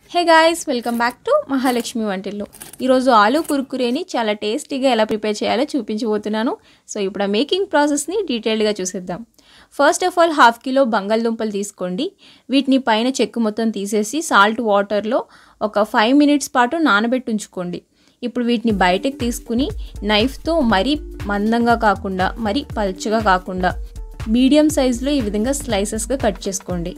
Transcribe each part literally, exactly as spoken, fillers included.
Hey guys, welcome back to Mahalakshmi Vantillo. ఈ రోజు ఆలు కుర్కురేని చాలా టేస్టీగా ఎలా ప్రిపేర్ చేయాలో చూపించబోతున్నాను. సో ఇప్పుడు ఆ మేకింగ్ ప్రాసెస్ ని డీటెయిల్డ్ గా చూసేద్దాం. First of all half kilo బంగాళదుంపలు తీసుకోండి. వీటిని పైన చెక్కు మొత్తం తీసేసి సాల్ట్ వాటర్ లో ఒక ఫైవ్ మినిట్స్ పాటు నానబెట్టి ఉంచుకోండి. ఇప్పుడు వీటిని బయటకు తీసుకుని నైఫ్ తో మరీ మందంగా కాకుండా మరీ పల్చగా కాకుండా మీడియం సైజ్ లో ఈ విధంగా స్లైసెస్ గా కట్ చేసుకోండి.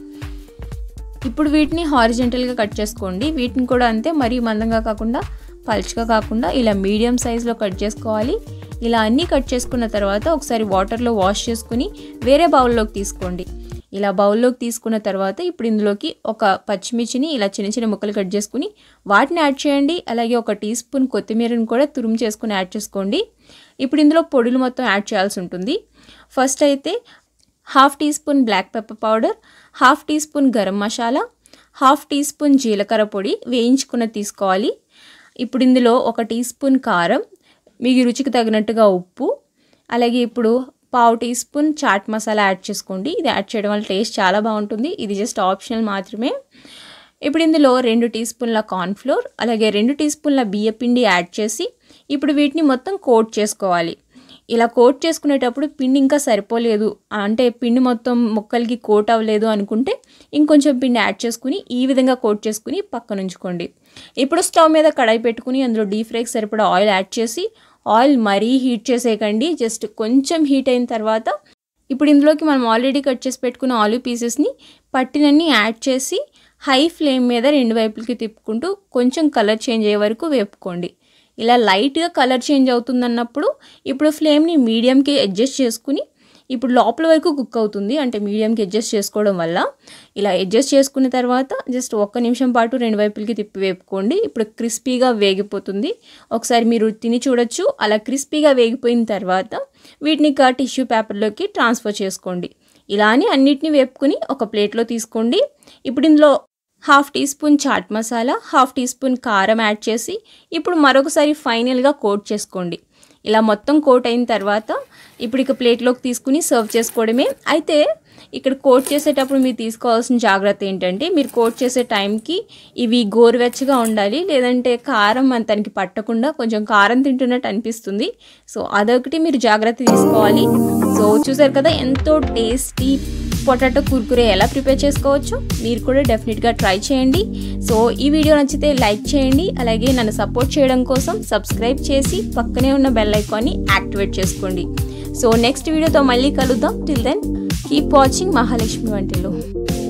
ఇప్పుడు వీటిని హారిజంటల్ గా కట్ చేసుకోండి. వీటిని కూడా అంతే మరీ మందంగా కాకుండా పల్చగా కాకుండా ఇలా మీడియం సైజ్ లో కట్ చేసుకోవాలి. ఇలా అన్ని కట్ చేసుకున్న తర్వాత ఒకసారి వాటర్ లో వాష్ చేసుకుని వేరే బౌల్ లోకి తీసుకోండి. ఇలా బౌల్ లోకి తీసుకున్న తర్వాత ఇప్పుడు ఇందులోకి ఒక పచ్చిమిర్చిని ఇలా చిన్న చిన్న ముక్కలు కట్ చేసుకుని వాటిని యాడ్ చేయండి. అలాగే ఒక టీ స్పూన్ కొత్తిమీరని కూడా తురుము చేసుకుని యాడ్ చేసుకోండి. ఇప్పుడు ఇందులో పొడులు మొత్తం యాడ్ చేయాల్సి ఉంటుంది. ఫస్ట్ అయితే half tea spoon black pepper powder, half tea spoon garam masala, half tea spoon జీలకర్ర పొడి వేయించుకున్న తీసుకోవాలి. ఇప్పుడు ఇందులో ఒక టీ స్పూన్ కారం, మీ రుచికి తగినట్టుగా ఉప్పు, అలాగే ఇప్పుడు పావు tea spoon chaat masala add చేసుకోండి. ఇది యాడ్ చేయడం వల్ల టేస్ట్ చాలా బాగుంటుంది. ఇది జస్ట్ ఆప్షనల్ మాత్రమే. ఇప్పుడు ఇందులో రెండు టీ స్పూన్ల కార్న్ఫ్లోర్ అలాగే రెండు టీ స్పూన్ల బియ్యపిండి యాడ్ చేసి ఇప్పుడు వీటిని మొత్తం కోట్ చేసుకోవాలి. ఇలా కోట్ చేసుకునేటప్పుడు పిండి ఇంకా సరిపోలేదు అంటే పిండి మొత్తం ముక్కలకి కోట్ అవ్వలేదు అనుకుంటే ఇంకొంచెం పిండి యాడ్ చేసుకుని ఈ విధంగా కోట్ చేసుకుని పక్కన ఉంచుకోండి. ఇప్పుడు స్టవ్ మీద కడాయి పెట్టుకుని అందులో డీప్ ఫ్రైకి సరిపడా ఆయిల్ యాడ్ చేసి ఆయిల్ మరీ హీట్ చేసేయకండి, జస్ట్ కొంచెం హీట్ అయిన తర్వాత ఇప్పుడు ఇందులోకి మనం ఆల్రెడీ కట్ చేసి పెట్టుకున్న ఆలూ పీసెస్ని పట్టినన్ని యాడ్ చేసి హై ఫ్లేమ్ మీద రెండు వైపులకి తిప్పుకుంటూ కొంచెం కలర్ చేంజ్ అయ్యే వరకు వేపుకోండి. ఇలా లైట్గా కలర్ చేంజ్ అవుతుందన్నప్పుడు ఇప్పుడు ఫ్లేమ్ని మీడియంకి అడ్జస్ట్ చేసుకుని ఇప్పుడు లోపల వరకు కుక్ అవుతుంది అంటే మీడియంకి అడ్జస్ట్ చేసుకోవడం వల్ల. ఇలా అడ్జస్ట్ చేసుకున్న తర్వాత జస్ట్ ఒక్క నిమిషం పాటు రెండు వైపులకి తిప్పి వేపుకోండి. ఇప్పుడు క్రిస్పీగా వేగిపోతుంది. ఒకసారి మీరు తిని చూడొచ్చు. అలా క్రిస్పీగా వేగిపోయిన తర్వాత వీటిని ఒక టిష్యూ పేపర్లోకి ట్రాన్స్ఫర్ చేసుకోండి. ఇలానే అన్నిటిని వేపుకుని ఒక ప్లేట్లో తీసుకోండి. ఇప్పుడు ఇందులో half tea spoon chaat masala, half tea spoon కారం యాడ్ చేసి ఇప్పుడు మరొకసారి ఫైనల్గా కోట్ చేసుకోండి. ఇలా మొత్తం కోట్ అయిన తర్వాత ఇప్పుడు ఇక ప్లేట్లోకి తీసుకుని సర్వ్ చేసుకోవడమే. అయితే ఇక్కడ కోట్ చేసేటప్పుడు మీరు తీసుకోవాల్సిన జాగ్రత్త ఏంటంటే మీరు కోట్ చేసే టైంకి ఇవి గోరువెచ్చగా ఉండాలి, లేదంటే కారం తనకి పట్టకుండా కొంచెం కారం తింటున్నట్టు అనిపిస్తుంది. సో అదొకటి మీరు జాగ్రత్త తీసుకోవాలి. సో చూసారు కదా ఎంతో టేస్టీ పొటాటో కుర్కురే ఎలా ప్రిపేర్ చేసుకోవచ్చు. మీరు కూడా డెఫినెట్గా ట్రై చేయండి. సో ఈ వీడియో నచ్చితే లైక్ చేయండి. అలాగే నన్ను సపోర్ట్ చేయడం కోసం సబ్స్క్రైబ్ చేసి పక్కనే ఉన్న బెల్ ఐకాన్ని యాక్టివేట్ చేసుకోండి. సో నెక్స్ట్ వీడియోతో మళ్ళీ కలుద్దాం. Till then keep watching Mahalakshmi వంటిల్లు.